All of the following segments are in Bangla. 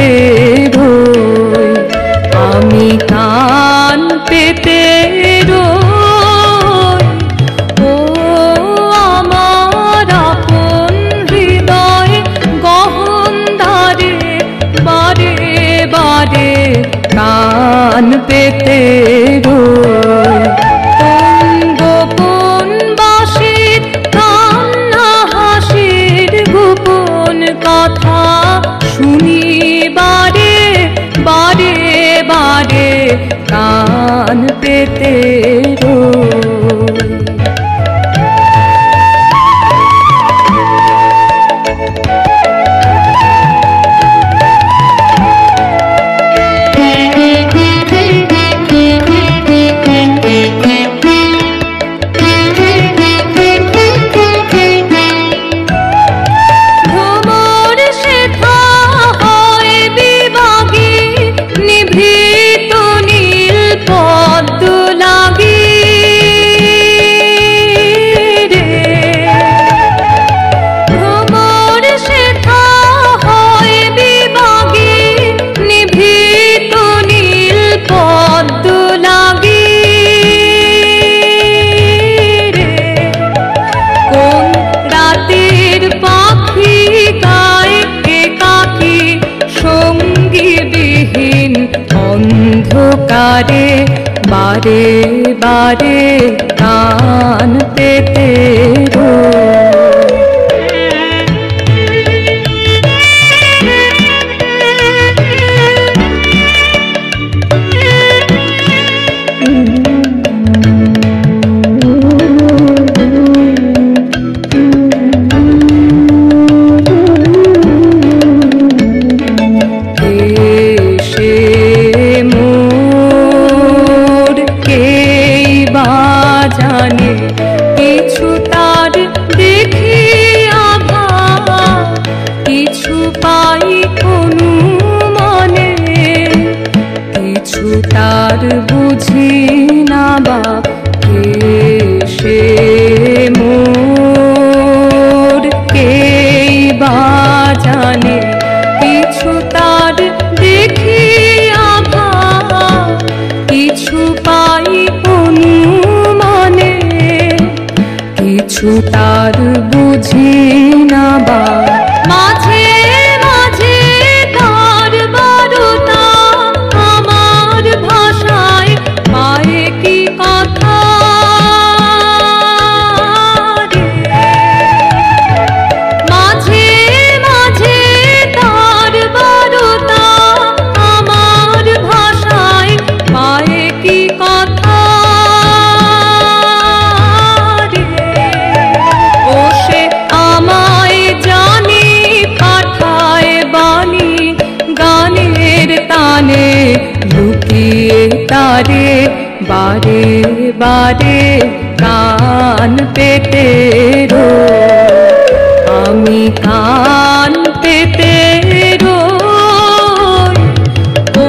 রই, আমি কান পেতে রই। ও আমার আপন হৃদয় গহন দ্বারে, বারে বারে কান পেতে রই। গোপন বাঁশির কান্না হাসির গোপন কথা শুনি বারে বারে বারে কান পেতে রই। অন্ধকারে বারে বারে কান পেতে জানে কিছু তার দেখি আভা, কিছু পাই অনুমানে, কিছু তার বুঝি না বা কে সে মোর, কে বা জানে কিছু তার দেখি আভা, কিছু পাই অনুমানে, কিছু তার বুঝি না বা মাঝে মাঝে তার বারতা আমার ভাষায় পায়ে কি কথা রে। মাঝে মাঝে তার বারতা আমার ভাষায় পায়ে কি কথা রে। ও সে আমায় জানি পাঠায় বাণী গানের তানে, লুকিয়ে তারে বারে বারে কান পেতে রই, আমি কান পেতে রই। ও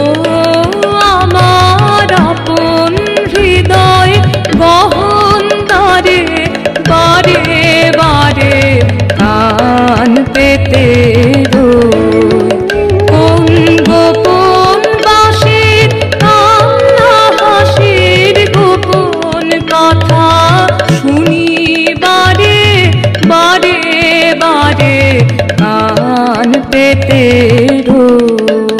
আমার আপন হৃদয় গহন দ্বারে, বারে বারে কান পেতে রই। কোন গোপন বাঁশির কান্না হাসির গোপন কথা শুনি বারে বারে বারে কান পেতে রই।